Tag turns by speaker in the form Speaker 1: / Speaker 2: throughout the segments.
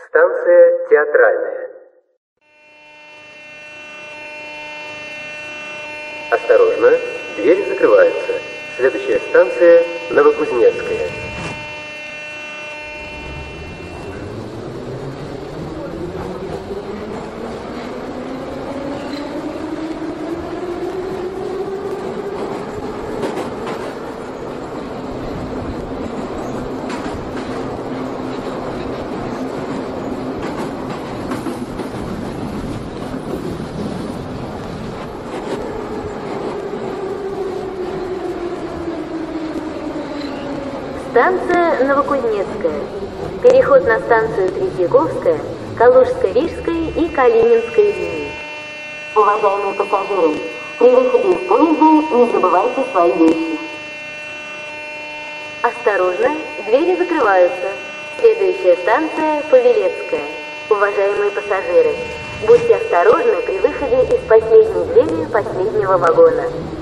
Speaker 1: Станция Театральная. Осторожно, двери закрываются. Следующая станция Новокузнецкая.
Speaker 2: Станция Новокузнецкая. Переход на станцию Третьяковская, Калужско-Рижской и Калининской линии.
Speaker 3: Уважаемые пассажиры, при выходе из поезда не забывайте свои вещи.
Speaker 2: Осторожно, двери закрываются. Следующая станция Павелецкая. Уважаемые пассажиры, будьте осторожны при выходе из последней двери последнего вагона.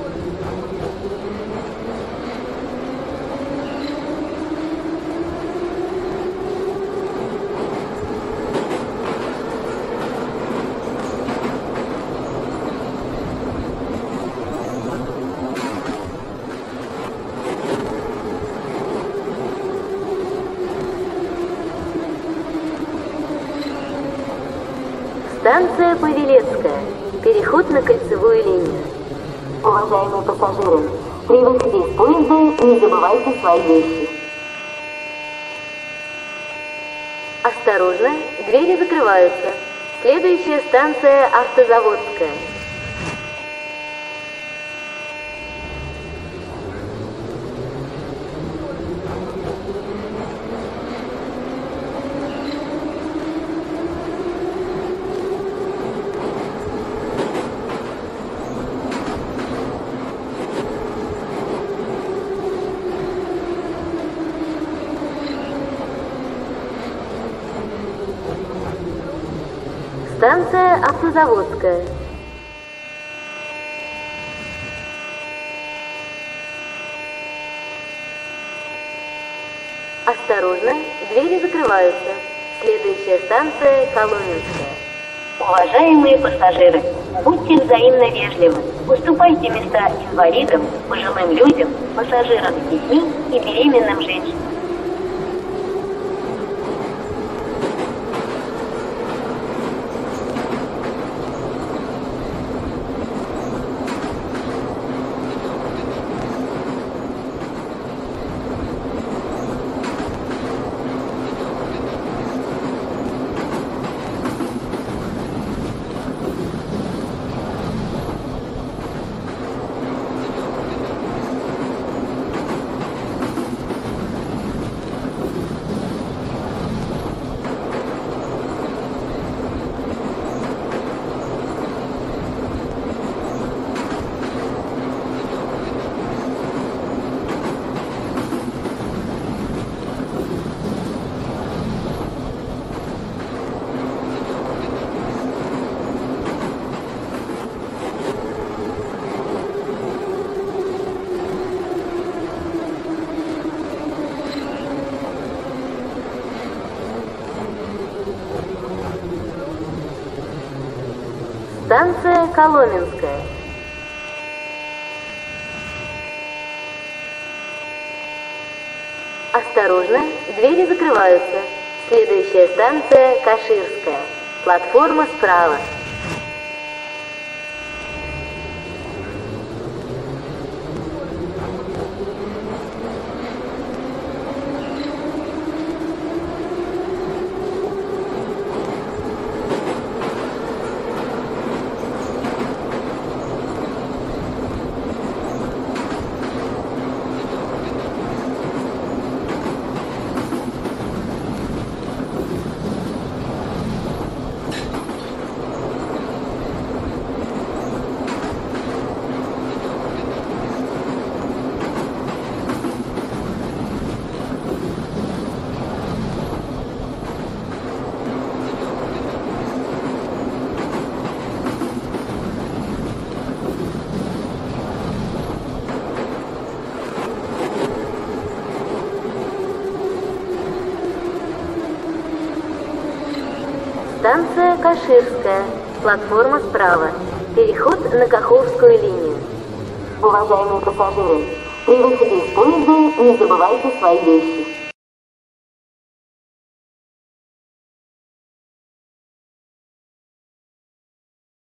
Speaker 2: Станция Павелецкая. Переход на кольцевую линию.
Speaker 3: Уважаемые пассажиры, при выходе из поезда не забывайте свои вещи.
Speaker 2: Осторожно, двери закрываются. Следующая станция Автозаводская. Станция Автозаводская. Осторожно, двери закрываются. Следующая станция Коломенская.
Speaker 3: Уважаемые пассажиры, будьте взаимно вежливы. Уступайте места инвалидам, пожилым людям, пассажирам с детьми и беременным женщинам.
Speaker 2: Станция Коломенская. Осторожно, двери закрываются. Следующая станция Каширская. Платформа справа. станция Каширская, платформа справа. Переход на Каховскую линию.
Speaker 3: Уважаемые пассажиры, при выходе из поезда не забывайте свои вещи.